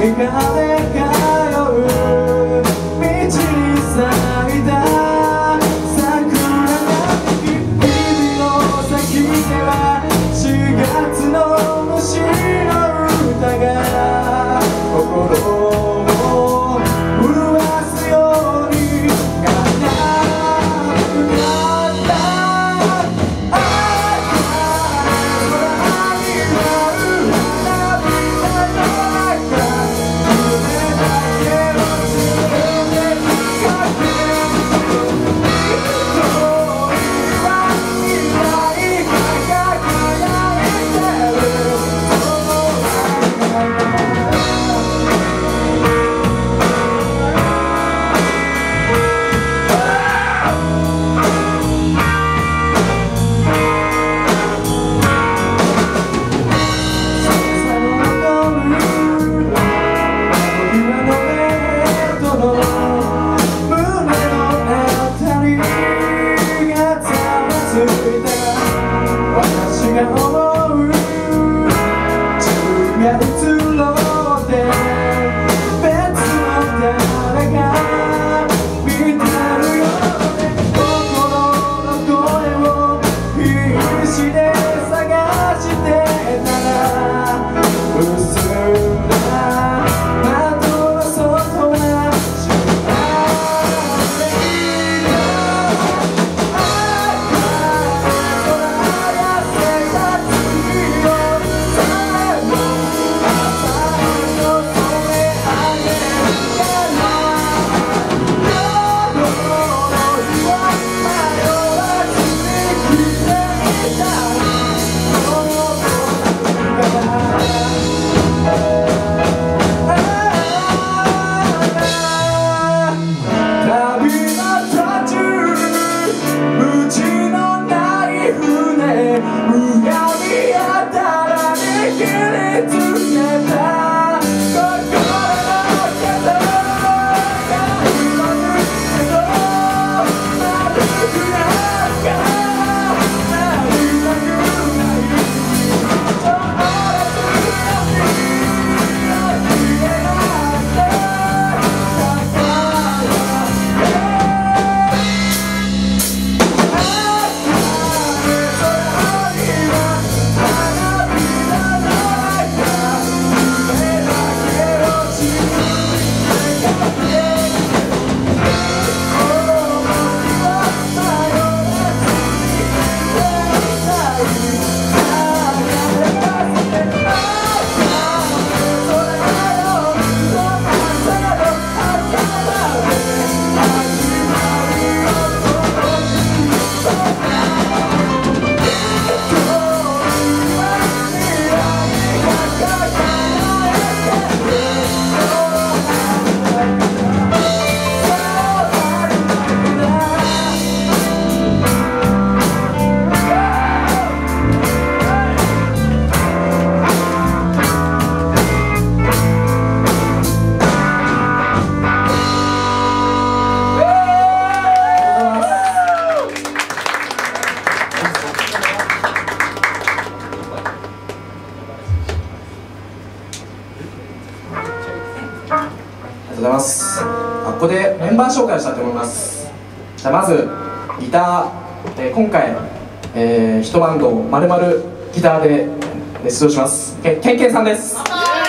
ございます。ここでメンバー紹介をしたいと思います。じゃあまずギター、今回、一バンド丸々ギターで出場しますケンケンさんです。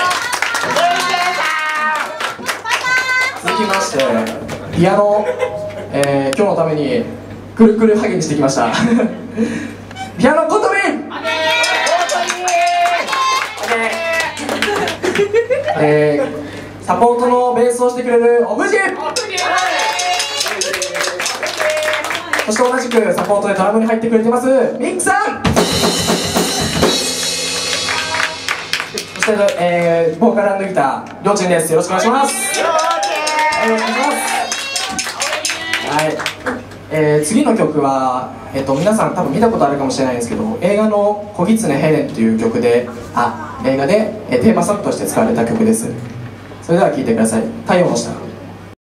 続きましてピアノ、今日のためにくるくるハゲにしてきましたピアノコトミンサポートのベースをしてくれるオブジェ、そして同じくサポートでドラムに入ってくれてますミンクさん、そして、ボーカル&ギターりょうちんです。よろしくお願いします。よろしくお願いします。はい、次の曲は、皆さん多分見たことあるかもしれないんですけど、映画の「小狐ヘレン」という曲で映画で、テーマソングとして使われた曲です。それでは聴いてください。太陽の下。